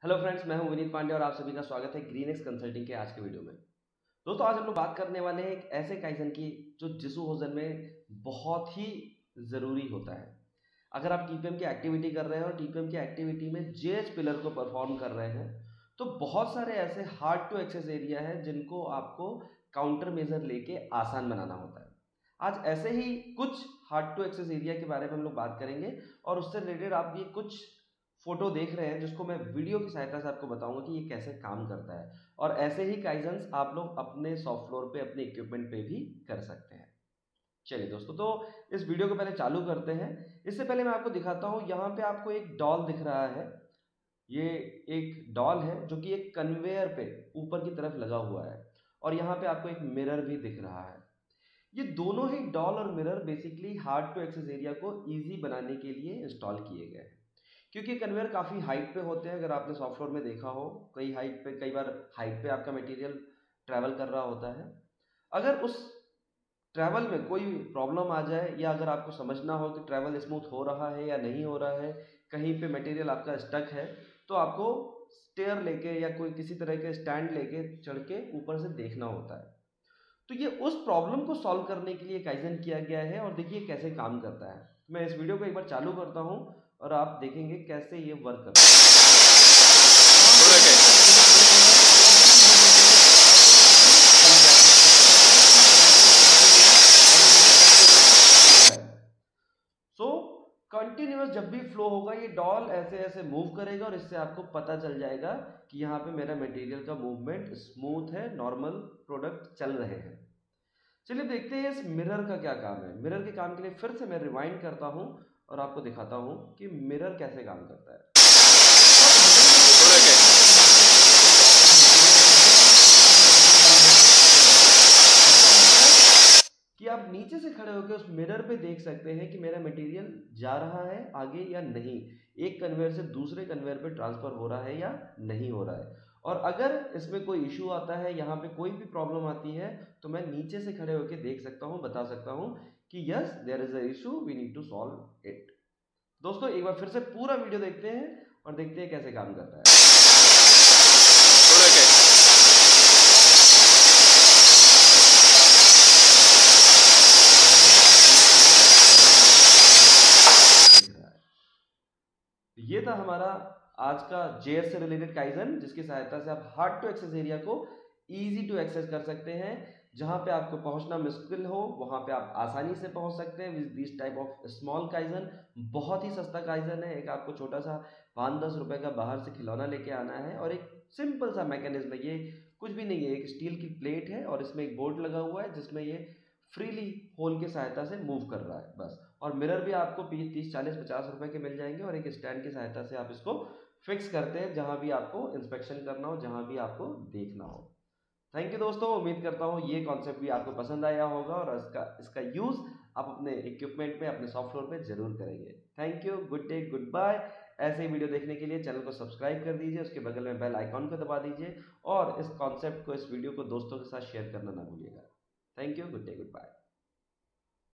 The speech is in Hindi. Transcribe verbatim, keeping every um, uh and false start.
हेलो फ्रेंड्स, मैं हूं विनीत पांडे और आप सभी का स्वागत है ग्रीनएक्स कंसल्टिंग के आज के वीडियो में। दोस्तों, आज हम लोग बात करने वाले हैं एक ऐसे काइजन की जो जिसु होजन में बहुत ही ज़रूरी होता है। अगर आप टीपीएम की एक्टिविटी कर रहे हैं और टीपीएम की एक्टिविटी में जेएच पिलर को परफॉर्म कर रहे हैं तो बहुत सारे ऐसे हार्ड टू एक्सेस एरिया है जिनको आपको काउंटर मेजर लेके आसान बनाना होता है। आज ऐसे ही कुछ हार्ड टू एक्सेस एरिया के बारे में हम लोग बात करेंगे और उससे रिलेटेड आप ये कुछ फोटो देख रहे हैं जिसको मैं वीडियो की सहायता से आपको बताऊंगा कि ये कैसे काम करता है। और ऐसे ही काइजन्स आप लोग अपने सॉफ्ट फ्लोर पे अपने इक्विपमेंट पे भी कर सकते हैं। चलिए दोस्तों, तो इस वीडियो को पहले चालू करते हैं। इससे पहले मैं आपको दिखाता हूँ, यहाँ पे आपको एक डॉल दिख रहा है। ये एक डॉल है जो कि एक कन्वेयर पे ऊपर की तरफ लगा हुआ है और यहाँ पे आपको एक मिरर भी दिख रहा है। ये दोनों ही डॉल और mirror basically hard to access area को इजी बनाने के लिए इंस्टॉल किए गए हैं, क्योंकि कन्वेयर काफ़ी हाइट पे होते हैं। अगर आपने सॉफ्ट फ्लोर में देखा हो, कई हाइट पे कई बार हाइट पे आपका मटेरियल ट्रैवल कर रहा होता है। अगर उस ट्रैवल में कोई प्रॉब्लम आ जाए या अगर आपको समझना हो कि ट्रैवल स्मूथ हो रहा है या नहीं हो रहा है, कहीं पे मटेरियल आपका स्टक है, तो आपको स्टेयर लेके या कोई किसी तरह के स्टैंड लेके चढ़ के ऊपर से देखना होता है। तो ये उस प्रॉब्लम को सॉल्व करने के लिए काइजन किया गया है और देखिए कैसे काम करता है। मैं इस वीडियो को एक बार चालू करता हूँ और आप देखेंगे कैसे ये वर्क करता है। सो कंटिन्यूअस जब भी फ्लो होगा ये डॉल ऐसे ऐसे मूव करेगा और इससे आपको पता चल जाएगा कि यहाँ पे मेरा मटेरियल का मूवमेंट स्मूथ है, नॉर्मल प्रोडक्ट चल रहे हैं। चलिए देखते हैं इस मिरर का क्या काम है। मिरर के काम के लिए फिर से मैं रिवाइंड करता हूँ और आपको दिखाता हूँ कि मिरर कैसे काम करता है। कि आप नीचे से खड़े होकर उस मिरर पे देख सकते हैं कि मेरा मटेरियल जा रहा है आगे या नहीं, एक कन्वेयर से दूसरे कन्वेयर पे ट्रांसफर हो रहा है या नहीं हो रहा है। और अगर इसमें कोई इशू आता है, यहाँ पे कोई भी प्रॉब्लम आती है, तो मैं नीचे से खड़े होकर देख सकता हूँ, बता सकता हूँ कि yes there is a issue, we need to solve it. दोस्तों, एक बार फिर से पूरा वीडियो देखते हैं और देखते हैं कैसे काम करता है। ये था हमारा आज का जेएस से रिलेटेड काइजन, जिसकी सहायता से आप हार्ड टू एक्सेस एरिया को इजी टू एक्सेस कर सकते हैं। जहां पे आपको पहुंचना मुश्किल हो वहां पे आप आसानी से पहुंच सकते हैं with this type of small kaizen. बहुत ही सस्ता काइजन है। एक आपको छोटा सा पाँच दस रुपए का बाहर से खिलौना लेके आना है और एक सिंपल सा मैकेनिज्म है। ये कुछ भी नहीं है, एक स्टील की प्लेट है और इसमें एक बोर्ड लगा हुआ है जिसमें ये फ्रीली होल की सहायता से मूव कर रहा है बस। और मिरर भी आपको तीस चालीस पचास रुपए के मिल जाएंगे और एक स्टैंड की सहायता से आप इसको फिक्स करते हैं जहां भी आपको इंस्पेक्शन करना हो, जहां भी आपको देखना हो। थैंक यू दोस्तों, उम्मीद करता हूँ ये कॉन्सेप्ट भी आपको पसंद आया होगा और इसका इसका यूज आप अपने इक्विपमेंट में, अपने सॉफ्टवेयर पे जरूर करेंगे। Thank you, good day, goodbye. ऐसे ही वीडियो देखने के लिए चैनल को सब्सक्राइब कर दीजिए, उसके बगल में बेल आइकॉन को दबा दीजिए और इस कॉन्सेप्ट को, इस वीडियो को दोस्तों के साथ शेयर करना ना भूलिएगा। Thank you, good day, good bye.